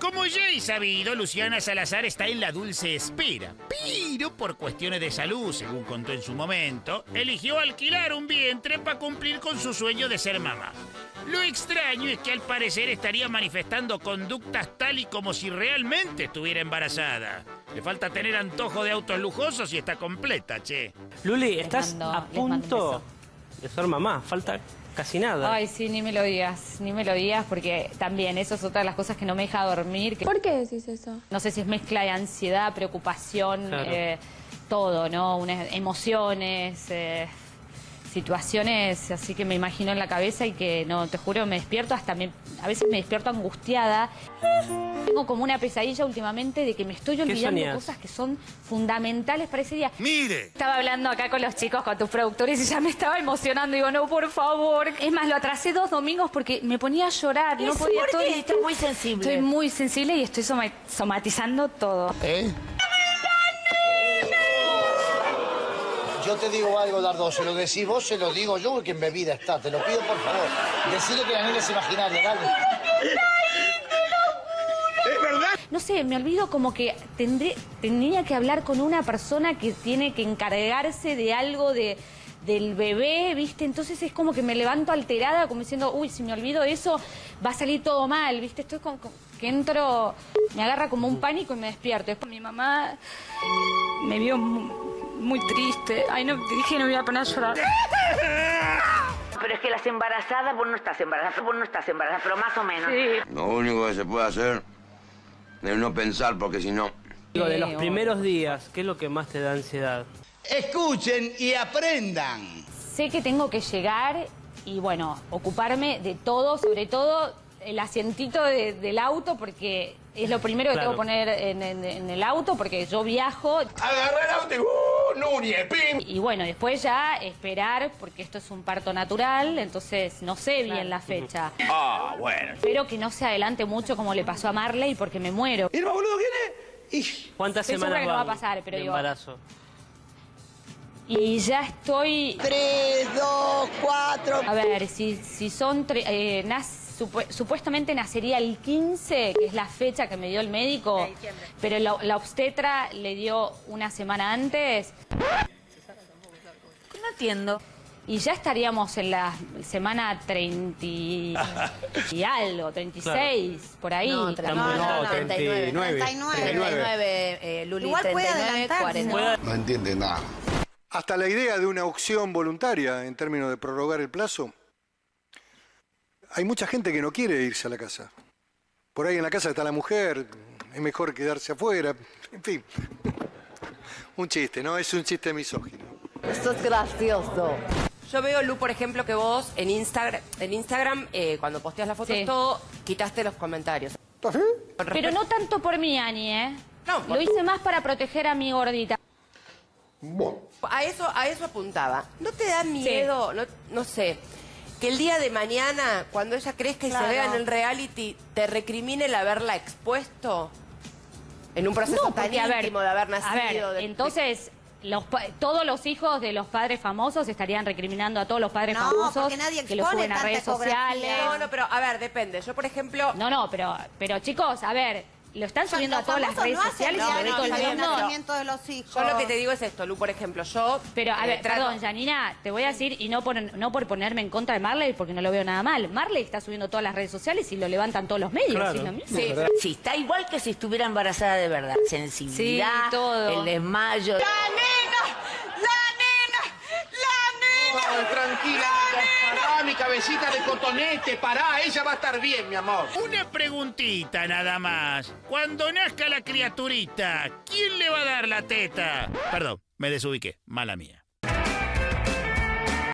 Como ya he sabido, Luciana Salazar está en la dulce espera, pero por cuestiones de salud, según contó en su momento, eligió alquilar un vientre para cumplir con su sueño de ser mamá. Lo extraño es que al parecer estaría manifestando conductas tal y como si realmente estuviera embarazada. Le falta tener antojo de autos lujosos y está completa, che. Luli, estás a punto de ser mamá, falta casi nada. Ay, sí, ni me lo digas, porque también eso es otra de las cosas que no me deja dormir. ¿Por qué decís eso? No sé si es mezcla de ansiedad, preocupación, Claro. todo, ¿no? Emociones, situaciones así que me imagino en la cabeza y que, no, te juro, me despierto a veces me despierto angustiada. Tengo como una pesadilla últimamente de que me estoy olvidando cosas que son fundamentales para ese día. ¡Mire! Estaba hablando acá con los chicos, con tus productores, y ya me estaba emocionando. Digo, no, por favor. Es más, lo atrasé 2 domingos porque me ponía a llorar. No podía todo. Estás muy sensible. Estoy muy sensible y estoy somatizando todo. Yo te digo algo, Dardo, se lo decís vos, se lo digo yo, porque en mi vida está. Te lo pido, por favor. Decirle que la nena es imaginaria, dale. ¿Es verdad? No sé, me olvido como que tendría que hablar con una persona que tiene que encargarse de algo del bebé, ¿viste? Entonces es como que me levanto alterada, como diciendo, uy, si me olvido eso, va a salir todo mal, ¿viste? Estoy que entro, me agarra como un pánico y me despierto. Después mi mamá me vio muy triste. Ay, no, dije no me iba a poner a llorar. Pero es que las embarazadas, vos no estás embarazada, pero más o menos. Sí. Lo único que se puede hacer es no pensar, porque si no... Digo, de los primeros días, ¿qué es lo que más te da ansiedad? Escuchen y aprendan. Sé que tengo que llegar y, bueno, ocuparme de todo, sobre todo el asientito del auto, porque es lo primero que tengo que poner en el auto, porque yo viajo. Agarra el auto y Núñez, pim. Y bueno, después ya esperar, porque esto es un parto natural, entonces no sé bien la fecha. Ah, bueno. Espero que no se adelante mucho como le pasó a Marley, porque me muero. ¿Y el más boludo quién es? ¿Cuántas Estoy segura semanas que no va a van pasar, pero de digo... embarazo? Y ya estoy... 3, 2, 4... A ver, si son... supuestamente nacería el 15, que es la fecha que me dio el médico, pero la obstetra le dio una semana antes. No entiendo. Y ya estaríamos en la semana 30 y algo, 36, por ahí. No, 39. 39, Luli, Igual puede 39, adelantarse, 40. No entiende nada. Hasta la idea de una opción voluntaria en términos de prorrogar el plazo. Hay mucha gente que no quiere irse a la casa. Por ahí en la casa está la mujer, es mejor quedarse afuera. En fin, un chiste, ¿no? Es un chiste misógino. Esto es gracioso. Yo veo, Lu, por ejemplo, que vos en Instagram, cuando posteas las fotos, todo, quitaste los comentarios. ¿Está bien? Pero no tanto por mí, Ani, ¿eh? No, Lo hice más para proteger a mi gordita. Bueno. A eso apuntaba. ¿No te da miedo, no sé, que el día de mañana, cuando ella crezca y se vea en el reality, te recrimine el haberla expuesto en un proceso No, tan porque, a ver, íntimo de haber nacido? A ver, entonces... todos los hijos de los padres famosos estarían recriminando a todos los padres famosos porque nadie que lo expone suben a tanta redes sociales. ecografía. No, pero a ver, depende. Yo, por ejemplo... No, pero chicos, a ver, lo están subiendo a todas las redes sociales y lo ve todo el el mundo. nacimiento de los hijos. Yo lo que te digo es esto, Lu, por ejemplo, yo... Pero, a ver, perdón, Janina, te voy a decir, y no por ponerme en contra de Marley, porque no lo veo nada mal. Marley está subiendo todas las redes sociales y lo levantan todos los medios, Claro. ¿sí? Lo mismo. Sí, Sí, está igual que si estuviera embarazada de verdad. Sensibilidad, Sí, todo. el desmayo. Ay, tranquila, pará, mi cabecita de cotonete, pará, ella va a estar bien, mi amor. Una preguntita nada más. Cuando nazca la criaturita, ¿quién le va a dar la teta? Perdón, me desubiqué. Mala mía.